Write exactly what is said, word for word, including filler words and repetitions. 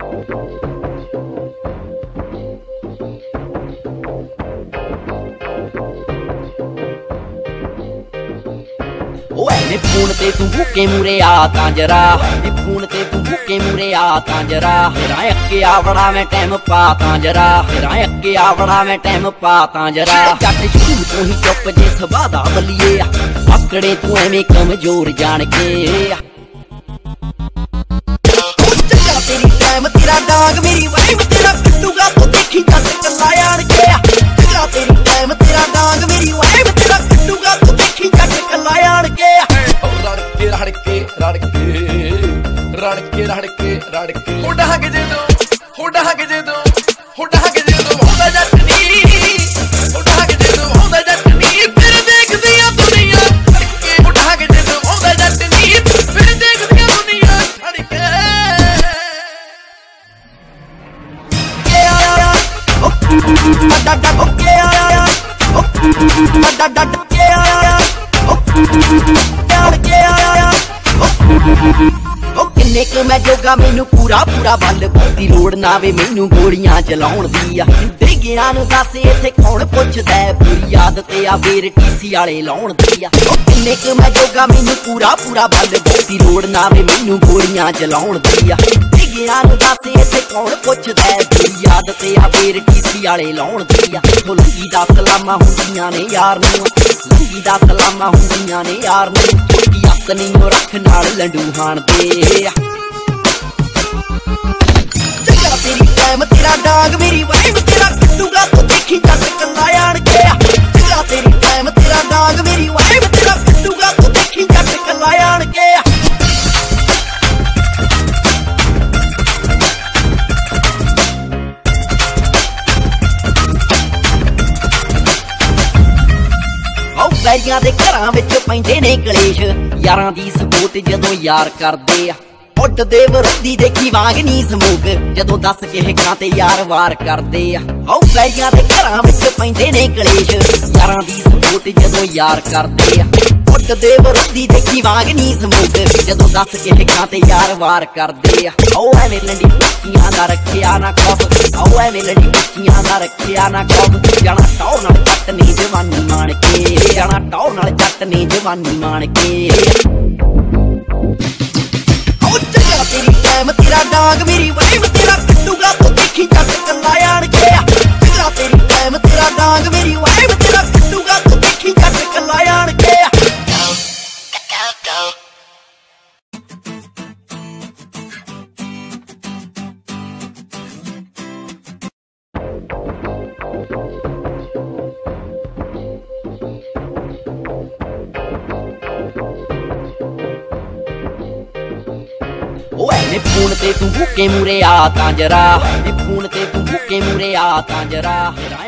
नी phone ते तू भूखे मूरे आ तां जरा, नी फोन ते तू भूखे मूरे आ तां जरा, मेरा अक्के आवड़ा मैं टाइम पा तां जरा, मेरा अक्के आवड़ा मैं टाइम पा तां जरा। जट शुरू तो ही चुप जे सुभाऽ दा बल्लिए, आकड़े तू एवें कमजोर जान के। तेरी टाइम तेरा डांग मेरी वाइब तेरा कट्टूगा तू देखी जट कल्ला आण के। तेरी टाइम तेरा डांग मेरी वाइब तेरा कट्टूगा तू देखी जट कल्ला आण के। रड़के रड़के रड़के रड़के रड़के रड़के हो डहक जे दो हो डहक जे दो हो डहक जे दो होंदा जट नी हो डहक जे दो होंदा जट नी फिर देखदी आ दुनिया रड़के हो डहक जे दो होंदा जट नी फिर देखदी आ दुनिया रड़के। डा डा ओके आया ओ डा डा के आया ओ के आया ओ किन्ने क मैं जोगा मैनू पूरा पूरा बल दी लोड़ ना वे मैनू गोलियां चलाउण दी आ। देगियां नू दस इत्थे कौन पुछदा पूरी आदत आ बेर टीसी वाले लाउण दी आ। किन्ने क मैं जोगा मैनू पूरा पूरा बल दी लोड़ ना वे मैनू गोलियां चलाउण दी आ। देगियां नू दस इत्थे कौन पुछदा पूरी आदत आ बेर टीसी वाले लाउण दी आ। लंगी दा सलामा हुंदियां ने यार नू, लंगी दा सलामा हुंदियां ने यार नू, छोटी हत्थ नहीं ओ रख नाल लंडू हाण दे। तेरी टाइम तेरा डांग मेरी वाइब तेरा कट्टूगा तू देखी जट कल्ला आण के। तेरी टाइम तेरा डांग मेरी वाइब तेरा कट्टूगा तू देखी जट कल्ला आण के। बैरियां दे घरां विच पैंदे ने कलेश, यारां दी सपोर्ट जदों यार करदे आ। उड्डदे विरोधी देखी वांग नी समूक जदों दस के हिकां ते यार वार करदे आ। औ बैरियां दे घरां विच पैंदे ने कलेश, यारां दी सपोर्ट जदों यार करदे आ। उड्डदे विरोधी देखी वांग नी समूक जदों दस के हिकां ते यार वार करदे आ। औ एवें लंडी मुक्कियां दा रखिया ना खौफ, औ एवें लंडी मुक्कियां दा रखिया ना खौफ। जाना टौर नाल जट नी जवानी मान के, जाना टौर नाल जट नी जवानी मान के। तेरी टाइम तेरा डांग मेरी वाइब तेरा कट्टूगा तू देखी जट कल्ला आण के। तेरी टाइम तेरा डांग मेरी वाइब तेरा कट्टूगा तू देखी जट कल्ला आण के। नी फोन ते तू भूखे मूरे आ तां जरा, नी फोन ते तू भूखे मूरे आ तां जरा।